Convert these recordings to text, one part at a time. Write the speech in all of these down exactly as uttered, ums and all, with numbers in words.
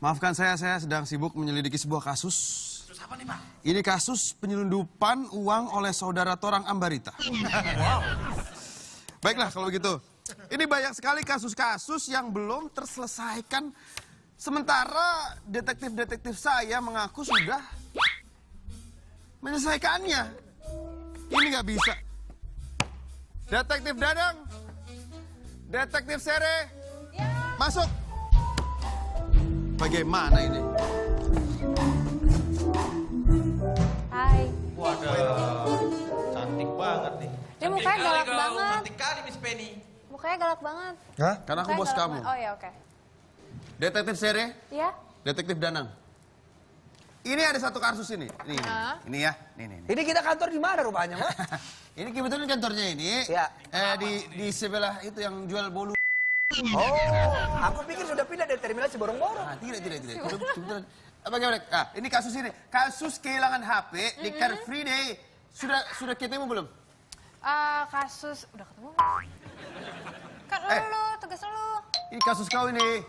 Maafkan saya, saya sedang sibuk menyelidiki sebuah kasus. Kasus apa nih, Pak? Ini kasus penyelundupan uang oleh saudara Torang Ambarita. Wow. Baiklah kalau begitu. Ini banyak sekali kasus-kasus yang belum terselesaikan. Sementara detektif-detektif saya mengaku sudah menyelesaikannya. Ini nggak bisa. Detektif Dadang, Detektif Sere, ya. Masuk. Bagaimana ini? Hai. Waduh, cantik banget nih. Dia mukanya galak banget. Cantik kali Miss Penny. Mukanya galak banget. Hah? Karena aku Mukanya bos galak kamu. banget. Oh ya oke. Detektif Sere, Iya. Detektif Danang. Ini ada satu kasus ini. Ini, ini, Ah. ini ya. Ini, ini, ini. Ini kita kantor di mana rupanya, Mas? Ini kebetulan kantornya ini. Ya. Eh, di di sebelah itu yang jual bolu. Oh, aku pikir sudah pindah dari terminal Ciborong-Borong. Ah, tidak, tidak, tidak. Kebetulan- kebetulan. Ah, bagaimana? Ah, ini kasus ini. Kasus kehilangan H P di Car Free Day. Sudah sudah ketemu belum? Eh, kasus udah ketemu. Kan Eh. lu, tugas lu. Ini kasus kau ini.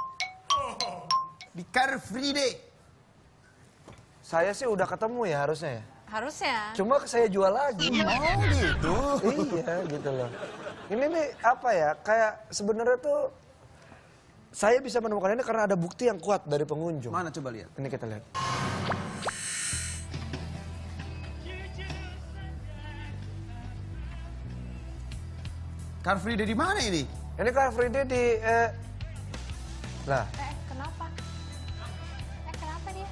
Di Car Free Day. Saya sih udah ketemu ya harusnya ya. Harusnya. Cuma saya jual lagi. Oh, gitu. Iya, gitu loh. Ini nih apa ya, kayak sebenarnya tuh saya bisa menemukan ini karena ada bukti yang kuat dari pengunjung. Mana coba lihat? Ini kita lihat. Car Free Day di mana ini? Ini Car Free Day di... Eh... Lah, Eh, kenapa? Eh, kenapa dia?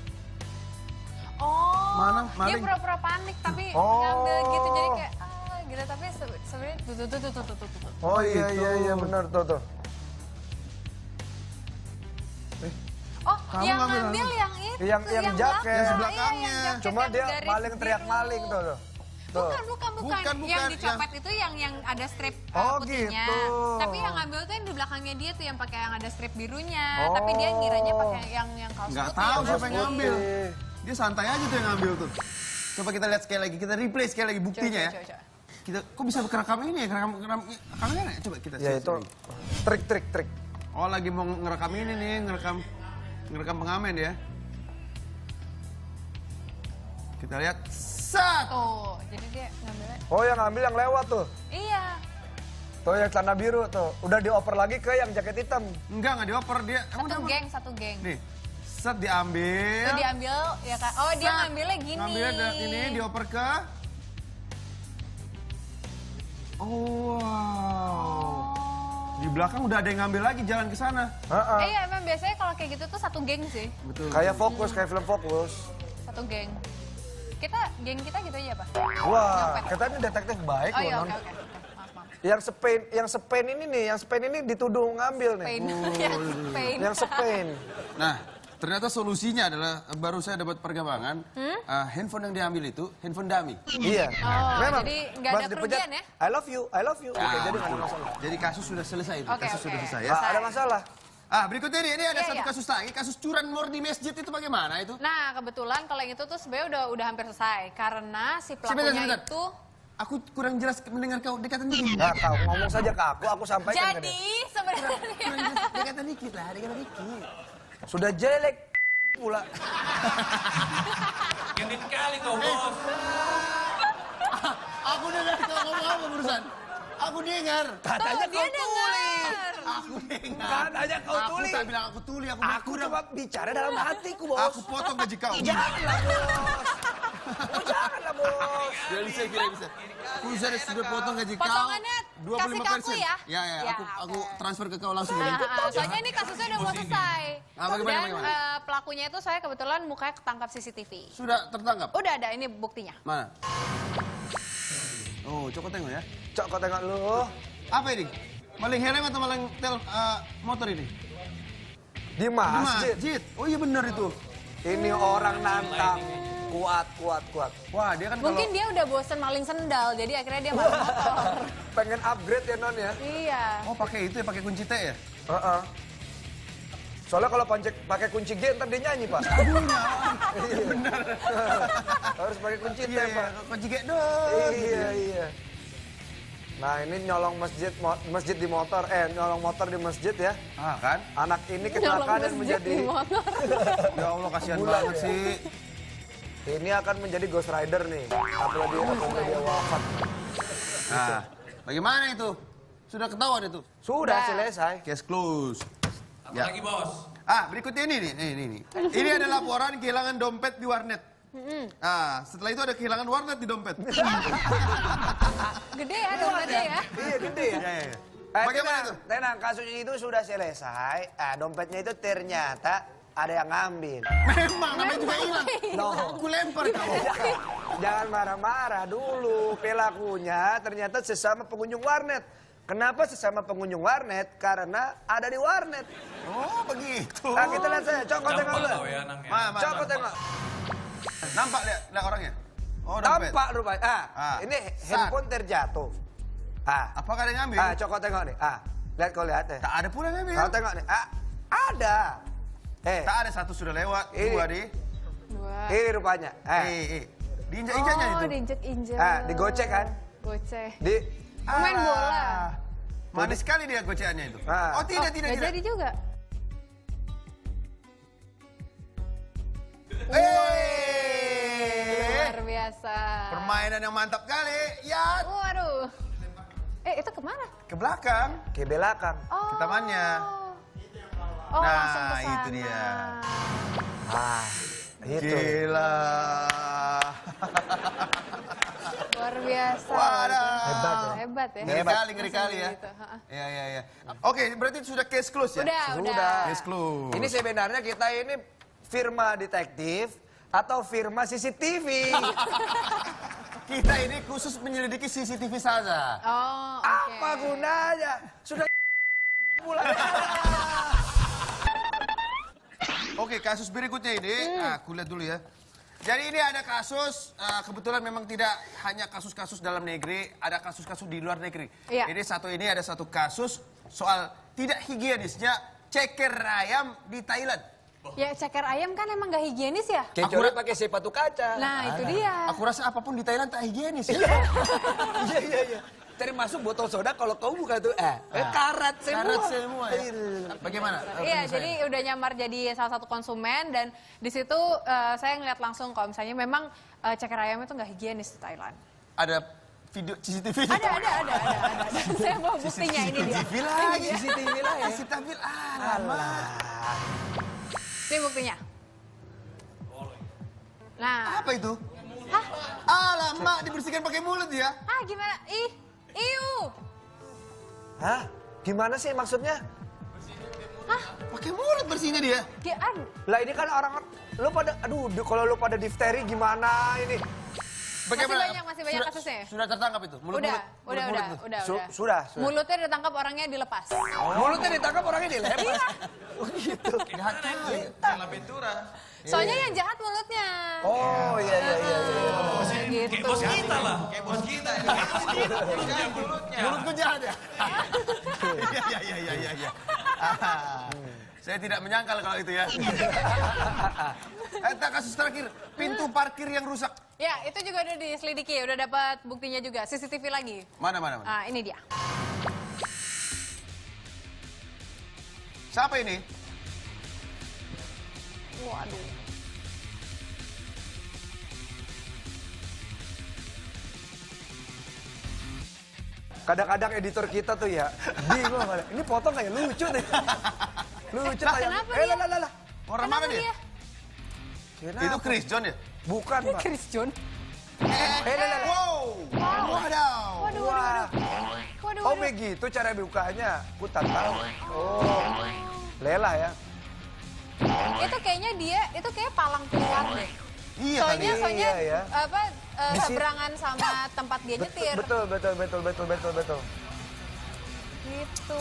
Oh, Mana? dia Maling? pura-pura panik tapi Oh. ngambil gitu jadi kayak ah gitu tapi se- sebenarnya tuh tuh tuh tuh tuh tuh tuh. tuh. oh iya gitu. iya iya benar tuh tuh. Oh, Kamu yang ngambil ngambil anu? yang itu, Yang- yang belakang. jaket. Yang sebelakangnya. Iya, yang jaket Cuma yang dia garis maling teriak biru. maling tuh tuh. Tuh. Bukan, bukan, bukan, Bukan, Yang bukan, dicopet itu yang yang ada strip uh, Oh, putihnya. gitu. Tapi yang ngambil tuh yang di belakangnya dia tuh yang pakai yang ada strip birunya. Oh. Tapi dia ngiranya pakai yang yang kaos Nggak putih. tahu yang siapa yang putih. ngambil. Dia santai aja tuh yang ngambil tuh. Coba kita lihat sekali lagi, kita replay sekali lagi buktinya Coba, ya. coba, coba. Kita kok bisa kerekam ini ya, kerekam kerekam kamera ya? Coba kita Ya lihat itu lagi. trik trik trik. Oh, lagi mau ngerekam ini nih, ngerekam ngerekam pengamen ya. Kita lihat. Sat. Tuh, jadi dia ngambilnya. Oh yang ngambil yang lewat tuh. Iya. Tuh yang celana biru tuh. Udah dioper lagi ke yang jaket hitam. Enggak, enggak dioper dia. Emang Satu dia- geng, satu geng. Nih. Set diambil. Tuh diambil ya kan. Oh, dia Set. ngambilnya gini. Ngambilnya da- ini dioper ke. Oh, wow. Di belakang udah ada yang ngambil lagi jalan ke sana. Heeh. Eh, iya, emang biasanya kalau kayak gitu tuh satu geng sih. Betul. Kayak fokus, kayak film fokus. Satu geng. Kita, geng kita gitu aja, Pak. Wah, Nyopet. kita ini detektif baik Oh loh, iya, Non. oke, oke. oke. Maaf, maaf. Yang Spain, yang Spain ini nih, yang Spain ini dituduh ngambil nih. Pain. Yang pain. Yang Spain. Nah, ternyata solusinya adalah baru saya dapat perkembangan. Hmm? uh, handphone yang diambil itu handphone dummy. Iya. Oh, jadi nggak pas ada dipencet, kerugian ya? I love you, I love you. Oke, Ah, jadi nggak ada masalah. Jadi kasus sudah selesai itu. Oke, kasus oke. sudah selesai ya. Nggak ada masalah. Ah, berikutnya ini, ini ada Iya, satu iya. kasus lagi, kasus curanmor di masjid itu bagaimana itu? Nah, kebetulan kalau yang itu tuh sebenarnya udah udah hampir selesai karena si Sebentar, pelakunya sebentar. itu Aku kurang jelas mendengar kau dekatan dikit. Nggak tahu, ngomong saja ke aku, aku sampaikan ke jadi dia. sebenarnya Kurang jelas, dekatan dikit lah, dekatan dikit. Sudah jelek pula. Genit kali kau, Bos. Aku dengar kau ngomong apa barusan. Aku dengar. Katanya Tuh, dia kau tulis. dengar. Aku dengar. Katanya kau Aku tulis. tak bilang aku tuli, aku Aku kurang. cuma bicara dalam hatiku, bos. Aku potong gaji kau. Janganlah, bos. Oh, janganlah, bos. Tidak bisa, tidak bisa. Aku sudah sudah potong gaji kau. Potongannya dua puluh lima kasih ke persen. aku ya? Ya, ya, Ya, aku aku oke. transfer ke kau langsung. Nah, ya. ah, soalnya ini kasusnya udah mau selesai. Ah, bagaimana, Dan bagaimana? eh, pelakunya itu saya kebetulan mukanya ketangkap C C T V. Sudah tertangkap. Udah ada ini buktinya. Mana? Oh, coba tengok ya. Cok, kau tengok lu. Apa ini? Maling helm atau maling tel eh, motor ini? Di Di masjid. masjid. Oh iya benar itu. Ini orang nantang. Kuat, kuat, kuat. Wah, dia kan Mungkin kalau dia udah bosen maling sendal, jadi akhirnya dia maling motor. Pengen upgrade ya, Non ya? Iya. oh pakai itu ya, pakai kunci T ya? Heeh. Soalnya kalau pancek pakai kunci G ntar dia nyanyi, Pak. Bunga. Iya, benar. Harus pakai kunci T, Iya, iya. Pak. Kunci G dong. Iya, iya. Nah ini nyolong masjid mo- masjid di motor, eh nyolong motor di masjid ya. Ah kan? Anak ini Nyolong kecelakaan dan masjid menjadi di motor. Ya Allah kasihan Bulan banget ya. sih. ini akan menjadi Ghost Rider nih. Apalagi apabila dia wafat. Nah, bagaimana itu? Sudah ketahuan itu? Sudah Udah. selesai. Case close. Apa Ya. lagi bos? Ah, berikutnya ini nih, ini, ini, ini. Ini ada laporan kehilangan dompet di warnet. Ah, setelah itu ada kehilangan warnet di dompet. Gede ya, dompetnya ya. Iya gede ya. Ya, ya, ya. Eh, Bagaimana tenang, itu? tenang, kasus itu sudah selesai. Ah, dompetnya itu ternyata ada yang ngambil. Memang, namanya juga hilang. Loh. Aku lempar kamu. Jangan marah-marah dulu. Pelakunya ternyata sesama pengunjung warnet. Kenapa sesama pengunjung warnet? Karena ada di warnet. Oh, begitu. Nah, kita lihat saja. Cokot tengok Gampang dulu. tau ya anaknya. Ma, ma, Cokot ma. tengok. Nampak lihat, lihat orangnya? Oh, dompet. Tampak rupanya. Ah, Ah. ini Sat. handphone terjatuh. Ah, Apakah ada yang ngambil? ah, cokot tengok nih. Ah, lihat kau lihat ya. Tak ada pula yang ngambil. Kau tengok nih. Ah, ada. Eh, Tak ada, satu sudah lewat, Ini. dua di. Dua. ini rupanya. Eh, Eh, eh. Diinjak-injaknya Oh, itu. diinjek-injek. Ah, digocek kan? Gocek. di Pemain Alah. bola. Manis sekali dia goceannya itu. Ah. Oh, tidak, Oh, tidak, nggak tidak. jadi juga. Eh, Luar biasa. permainan yang mantap kali. Ya, Waduh. Eh, itu kemana? ke belakang. ke belakang. Oh. Ke tamannya. Oh, Nah, langsung ke sana. itu dia. Ah, itu. Gila. Luar biasa. Waduh. Hebat ya. Hebat ya. Ngeri Hebat. kali, ngeri Langsung kali ya. gitu, ha-ha. Iya, iya, iya. Oke, berarti sudah case close ya? Udah, Sudah. udah. Case close. Ini sebenarnya kita ini firma detektif atau firma C C T V. Kita ini khusus menyelidiki C C T V saja. Oh, oke. Apa gunanya? Sudah mulai. Oke, kasus berikutnya ini, nah, aku lihat dulu ya. Jadi ini ada kasus, eh, kebetulan memang tidak hanya kasus-kasus dalam negeri, ada kasus-kasus di luar negeri. Iya. Ini satu ini ada satu kasus soal tidak higienisnya ceker ayam di Thailand. Ya, ceker ayam kan emang gak higienis ya? Kecuali pakai sepatu kaca. Nah, itu dia. Aku rasa apapun di Thailand tak higienis. Ya? Iya iya iya. Termasuk botol soda kalau kau buka tuh eh, eh karat semua. Karat semua ya. Bagaimana? Iya, jadi udah nyamar jadi salah satu konsumen dan di situ eh, saya ngeliat langsung kalau misalnya memang eh, ceker ayam itu nggak higienis di Thailand. Ada video C C T V. Ada, ada, ada, ada, ada. Saya mau buktinya ini dia. C C T V lagi. C C T V lah ya. C C T V alamak. Ini buktinya. Nah, Apa itu? hah? Alamak, dibersihkan pakai mulut ya? Ah, gimana? Ih, iu. Hah? Gimana sih maksudnya? Pakai mulut bersihnya dia. Gi- aduh. Lah ini kan orang lu pada aduh du- kalau lu pada difteri gimana ini? Masih banyak, masih banyak Sudah- kasusnya. Sudah tertangkap itu? Mulut, Udah, mulut, udah, mulut, udah, mulut. udah, Su- udah. sudah, sudah. Mulutnya ditangkap, orangnya dilepas. Mulutnya ditangkap orangnya dilepas. Oh gitu. Jahat kali. La Ventura. Soalnya yang jahat mulutnya. Oh iya iya iya. iya. Kayak Gitu. bos kita lah. Kayak bos kita. Kayak bos kita. Kayak mulutnya. Mulutku jahat ya? Iya, iya, iya, iya, iya, iya. Ah, saya tidak menyangkal kalau itu ya. Eta kasus terakhir, pintu parkir yang rusak. Ya, itu juga udah diselidiki, udah dapat buktinya juga. C C T V lagi. Mana, mana, mana? Ah, ini dia. Siapa ini? Waduh. Kadang-kadang editor kita tuh ya bingung malah. Ini foto kayak lucu deh. Lucu Lah, kayak. kenapa Eh dia? lah lah lah, lah. Orang Kenapa mana dia? Kenapa? Itu Chris John ya? Bukan, Pak. Chris John. Eh, Eh, lah, lah, lah. wow. Wow. Wadaw. Waduh, Wah. waduh, waduh. Oh waduh. begitu cara bukanya. Aku tak tahu. Oh. Lelah ya. Itu kayaknya dia, itu kayak palang keluar deh. Iya kali Soalnya, ya. soalnya Iya, ya. apa eh, Di sini- seberangan sama tempat dia nyetir. Betul, betul, betul, betul, betul, betul. Gitu.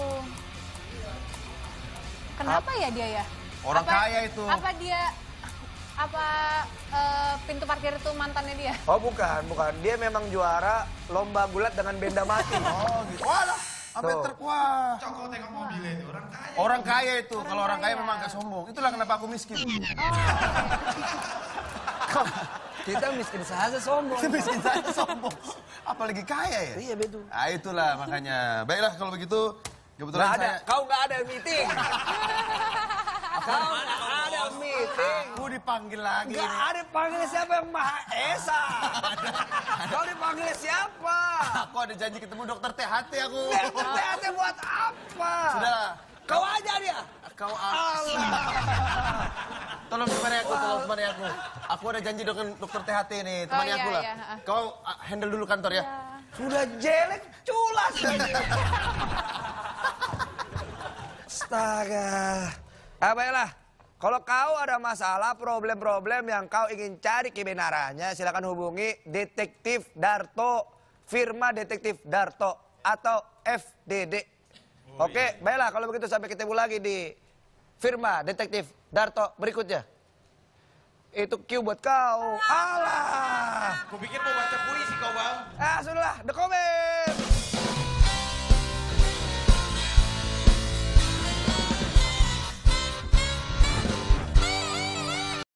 Kenapa ya dia ya? Orang Apa- kaya itu. Apa dia, apa eh, pintu parkir itu mantannya dia? Oh bukan, bukan. Dia memang juara lomba gulat dengan benda mati. Oh gitu. Walah, sampai Tuh. ter... Wah. Cokok tengok mobilnya itu. Orang kaya. Orang kaya itu, kalau orang kaya kaya. memang agak sombong. Itulah kenapa aku miskin. Kita miskin saja sombong. Miskin saja sombong. Apalagi kaya ya? Iya betul. Ah itulah makanya. Baiklah kalau begitu. Kebetulan Nggak ada, saya... kau nggak ada meeting. Kau nggak ada meeting. Aku dipanggil lagi. Nggak ada panggil siapa yang Maha Esa. Kau dipanggil siapa? Aku ada janji ketemu dokter T H T aku. Dokter T H T buat apa? Sudah. Kau aja dia. Kau Allah. Tolong temani aku, tolong temani aku. Aku ada janji dengan dokter T H T nih, temani iya, aku lah. iya. Kau uh, handle dulu kantor ya. Sudah jelek culas ini. Astaga. Ah, baiklah. Kalau kau ada masalah, problem-problem yang kau ingin cari kebenarannya, silakan hubungi Detektif Darto, firma Detektif Darto atau F D D. Oh, Oke, iya. Baiklah kalau begitu sampai ketemu lagi di firma Detektif Darto berikutnya. Itu Q buat kau. Alah. Aku pikir mau baca puisi kau, Bang. Ah, sudahlah. The comment.